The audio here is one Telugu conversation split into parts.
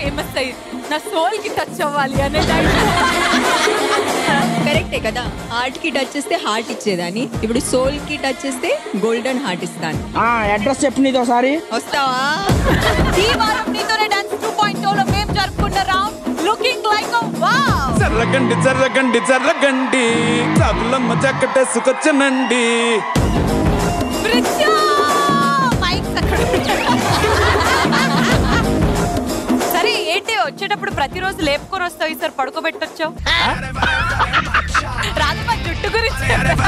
ఫేమస్ అయ్యింది, నా సోల్ కి టచ్ అవ్వాలి అనే కరెక్టే కదా, హార్ట్ కి టచ్ చేస్తే హార్ట్ ఇచ్చేదాన్ని, ఇప్పుడు సోల్ కి టచ్ చేస్తే గోల్డెన్ హార్ట్ ఇస్తాను. అడ్రస్ చెప్పు నీతో ఒకసారి. వస్తావా? ఈ వారం నీతోనే డాన్స్ 2.0 లో మేము జరుపుకున్న round looking like a wow. జర్రగండి జర్రగండి జర్రగండి చాకులమ్మ చక్కటేసుకొచ్చనండి. సరే ఏంటి వచ్చేటప్పుడు ప్రతిరోజు లేపుకొని వస్తావు, ఈసారి పడుకోబెట్టొచ్చావు. రాజమ్మ జుట్టు గురించి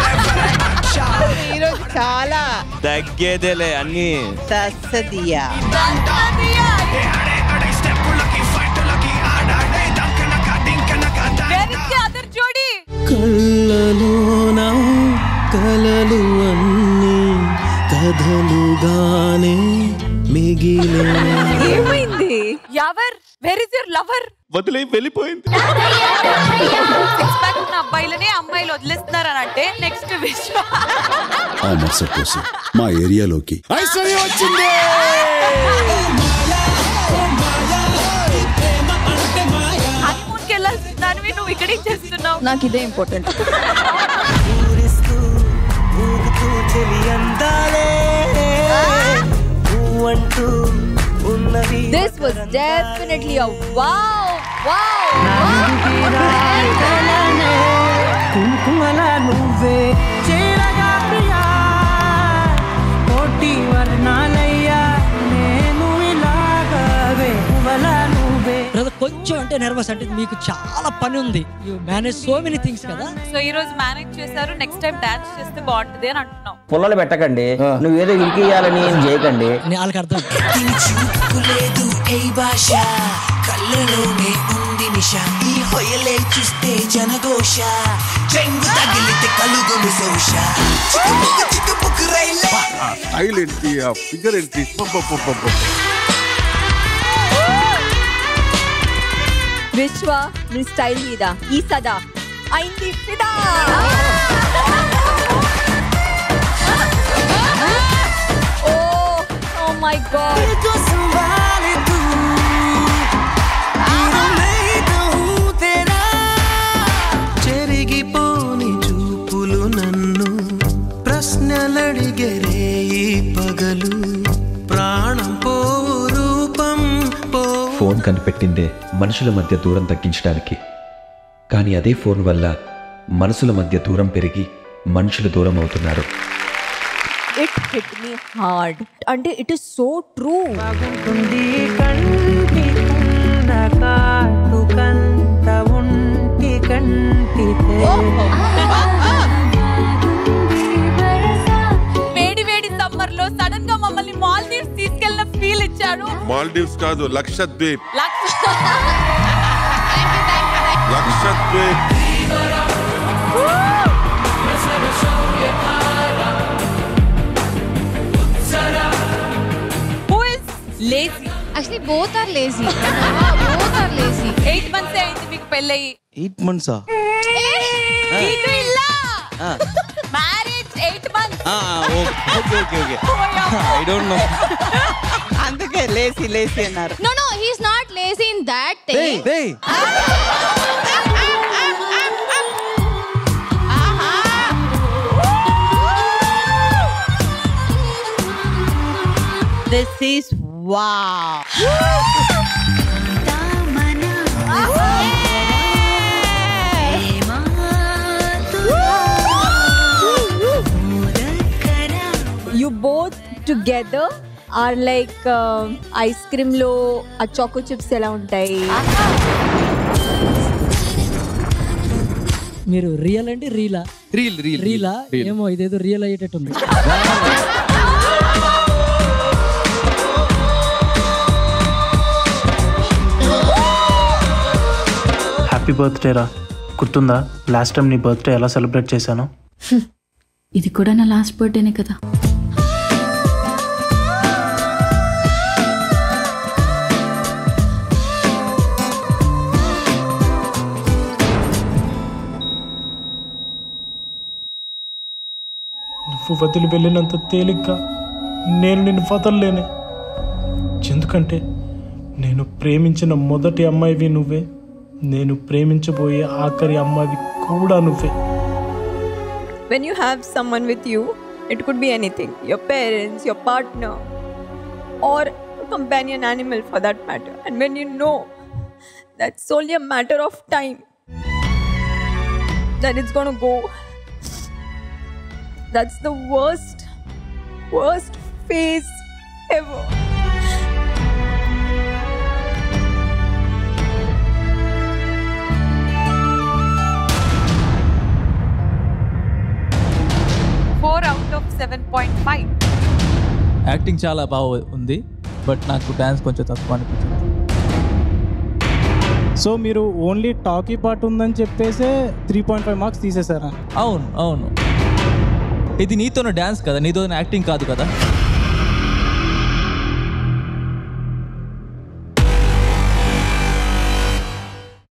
ఈరోజు చాలా తగ్గేదేలే అన్ని సస్సదియా. కళ్ళలోన కలలు అన్నీ కథలుగానే మిగిలే. ఏమైంది? Ever where is your lover? వదిలే వెళ్ళిపోయింది. అబ్బాయిలనే అమ్మాయిలు వదిలేస్తున్నారని అంటే నెక్స్ట్ విశ్వ. ఆ మరుసటి కోసం మా ఏరియాలోకి ఐశ్వర్య వచ్చింది. హనీమూన్కి వెళ్ళాల్సిందానివి నువ్వు ఇక్కడ ఏం చేస్తున్నావు? నాకు ఇదే important. This was definitely a wow, wow, కుంకుమల నువ్వే చేరగా ప్రియా కోటి వర్ణాలయ్యా నేను ఇలాగా వేవల నువ్వే. కొంచెం అంటే నర్వస్, అంటే మీకు చాలా పని ఉంది, you manage so many things కదా. సో ఈ రోజు మేనేజ్ చేశారు, నెక్స్ట్ టైం డాన్స్ చేస్తే బాగుంటది అని అంటున్నావు. పుల్లలు పెట్టకండి, నువ్వు ఏదో ఇరికియాలని ఏం చేయకండి. వాళ్ళకి అర్థం. కళ్ళలోనే ఉంది నిష, ఈ హొయలే చూస్తే జనఘోష, చెంగు తగిలితే కలుగులు శోష, చిక్కుముక్కు చిక్కుముక్కు రైలే. స్టైల్ ఏంటి, ఆ ఫిగర్ ఏంటి, విశ్వ నీ స్టైల్ మీద ఈ సదా అయింది ఫిదా. Oh my God. చెరిగిపోని చూపులు నన్ను ప్రశ్నలడిగరే ఈ పగలు, ప్రాణం పో రూపం పో. ఫోన్ కనిపెట్టిందే మనుషుల మధ్య దూరం తగ్గించడానికి, కానీ అదే ఫోన్ వల్ల మనసుల మధ్య దూరం పెరిగి మనుషులు దూరం అవుతున్నారు. It hit me hard. అంటే it is so true. బాగుంటుంది కంటి కంట ఉంటి కంటితే. వేడి వేడి సమ్మర్ లో సడన్ గా మమ్మల్ని మాల్దీవ్స్ తీసుకెళ్ళిన ఫీల్ ఇచ్చారు. మాల్దీవ్స్ కాదు, Lakshadweep. Lakshadweep. Who is lazy? Actually both are lazy. Both are lazy. 8 months అయింది మీకు పెళ్ళయి. 8 months ఇది ఇలా marriage 8 months. Okay I don't know. అందుకే లేసి అన్నారు. No, he's not lazy in that thing. Hey. This is wow. You both together are like ice cream లో ఆ చాకో చిప్స్ ఎలా ఉంటాయి. మీరు రియల్ అండి రీలా? రీలా ఏమో, ఇదేదో రియల్ అయ్యేటట్టుంది. హ్యాపీ బర్త్డే రా, గుర్తుందా లాస్ట్ టైం నీ బర్త్డే ఎలా సెలబ్రేట్ చేశాను? ఇది కూడా నా లాస్ట్ బర్త్డేనే కదా. నువ్వు వదిలి వెళ్ళినంత తేలిగ్గా నేను నిన్ను వదలలేనే, ఎందుకంటే నేను ప్రేమించిన మొదటి అమ్మాయివి నువ్వే, నేను ప్రేమించబోయే ఆఖరి అమ్మాయివి కూడా నువ్వే. When you have someone with you, it could be anything. Your parents, your partner, or a companion animal for that matter. And when you know that's only a matter of time that it's gonna go, that's the worst phase ever. out of 7.5. Acting చాలా బాగా ఉంది, బట్ నాకు డ్యాన్స్ కొంచెం తక్కువ అనిపించింది. సో మీరు ఓన్లీ టాకీ పార్ట్ ఉందని చెప్పేసి 3.5 మార్క్స్ తీసేశారా? అవును, ఇది నీతోనే డ్యాన్స్ కదా, నీతోనే యాక్టింగ్ కాదు కదా.